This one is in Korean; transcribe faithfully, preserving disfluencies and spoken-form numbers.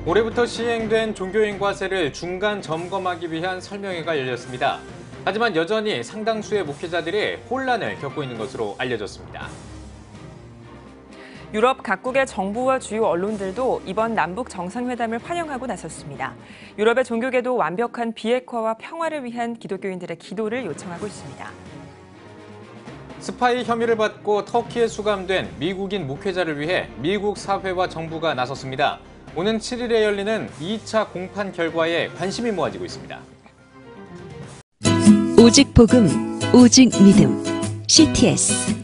올해부터 시행된 종교인과세를 중간 점검하기 위한 설명회가 열렸습니다. 하지만 여전히 상당수의 목회자들이 혼란을 겪고 있는 것으로 알려졌습니다. 유럽 각국의 정부와 주요 언론들도 이번 남북 정상회담을 환영하고 나섰습니다. 유럽의 종교계도 완벽한 비핵화와 평화를 위한 기독교인들의 기도를 요청하고 있습니다. 스파이 혐의를 받고 터키에 수감된 미국인 목회자를 위해 미국 사회와 정부가 나섰습니다. 오는 칠 일에 열리는 이 차 공판 결과에 관심이 모아지고 있습니다. 오직 복음, 오직 믿음, 씨티에스